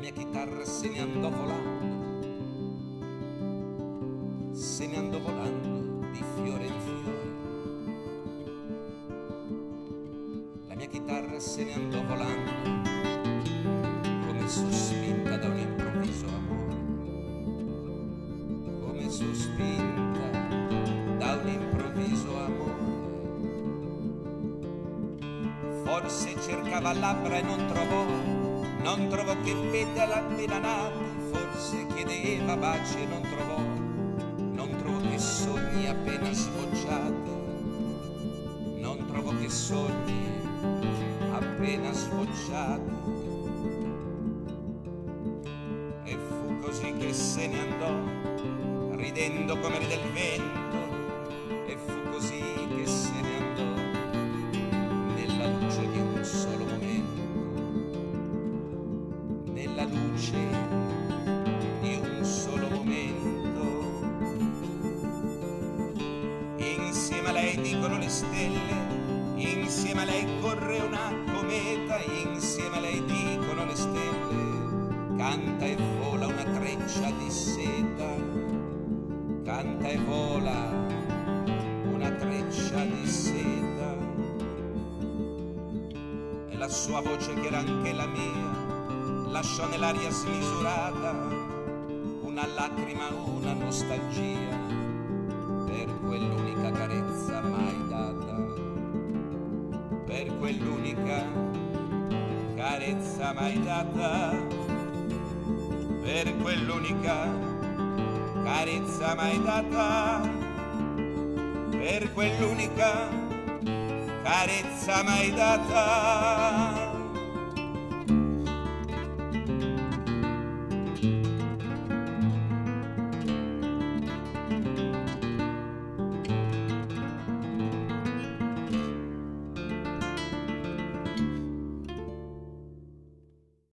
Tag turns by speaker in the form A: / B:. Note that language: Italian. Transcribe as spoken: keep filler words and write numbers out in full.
A: mia chitarra se ne andò volando, se ne andò volando di fiore in fiore. La mia chitarra se ne andò volando come sospinta da un improvviso amore, come sospinta da un improvviso amore. Forse cercava labbra e non trovò, non trovò che petali appena nati. Forse chiedeva baci e non trovò, non trovò che sogni appena sbocciati, non trovò che sogni appena sbocciati. E fu così che se ne andò, ridendo come ride il vento. E fu così che se ne andò nella luce di un solo momento, nella luce di un solo momento. Insieme a lei dicono le stelle, insieme a lei corre una cometa, insieme a lei dicono le stelle, canta e vola una treccia di seta, canta e vola una treccia di seta. E la sua voce, che era anche la mia, lasciò nell'aria smisurata una lacrima, una nostalgia per quell'unica carezza mai data, per quell'unica carezza mai data, per quell'unica carezza mai data, per quell'unica carezza mai data.